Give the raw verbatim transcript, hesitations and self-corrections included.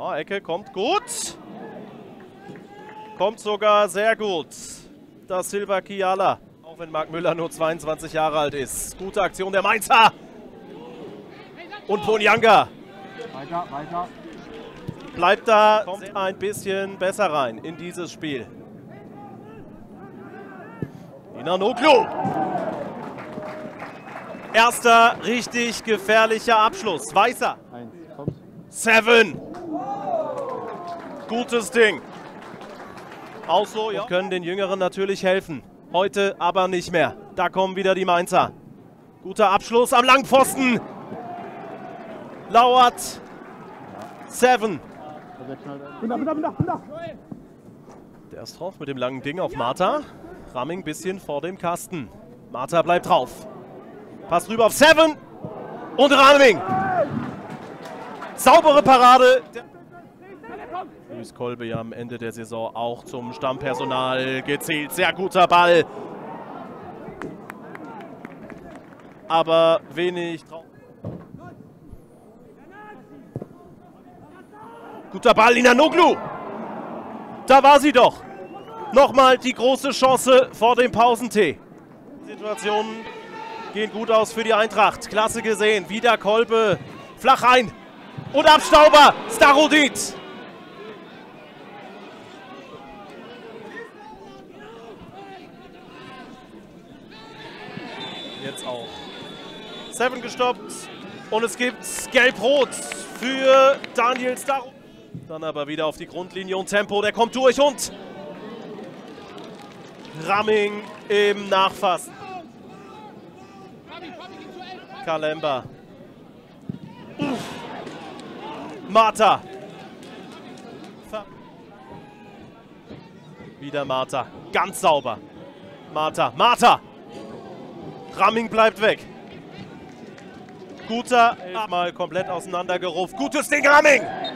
Oh, Ecke kommt gut. Kommt sogar sehr gut. Da Silva Kiala. Auch wenn Marc Müller nur zweiundzwanzig Jahre alt ist. Gute Aktion der Mainzer. Und Ponianga. Weiter, weiter. Bleibt da, kommt ein bisschen besser rein in dieses Spiel. Inanoglu. Erster richtig gefährlicher Abschluss. Weißer. Eins, kommt. Seven. Gutes Ding. Auch so, ja. Können den Jüngeren natürlich helfen. Heute aber nicht mehr. Da kommen wieder die Mainzer. Guter Abschluss am Langpfosten. Lauert. Seven. Der ist drauf mit dem langen Ding auf Martha. Ramming bisschen vor dem Kasten. Martha bleibt drauf. Passt rüber auf Seven. Und Ramming. Saubere Parade. Luis Kolbe ja am Ende der Saison auch zum Stammpersonal gezählt. Sehr guter Ball. Aber wenig drauf. Guter Ball, Inanoglu. Da war sie doch. Nochmal die große Chance vor dem Pausentee. Situationen gehen gut aus für die Eintracht. Klasse gesehen. Wieder Kolbe. Flach ein. Und Abstauber. Starodit. Jetzt auch. Seven gestoppt. Und es gibt Gelb-Rot für Daniel Starodit. Dann aber wieder auf die Grundlinie und Tempo. Der kommt durch und Ramming im Nachfassen. Kalemba. Uff. Martha. Wieder Martha. Ganz sauber. Martha. Martha. Ramming bleibt weg. Guter. Mal komplett auseinandergerupft. Gutes Ding, Ramming.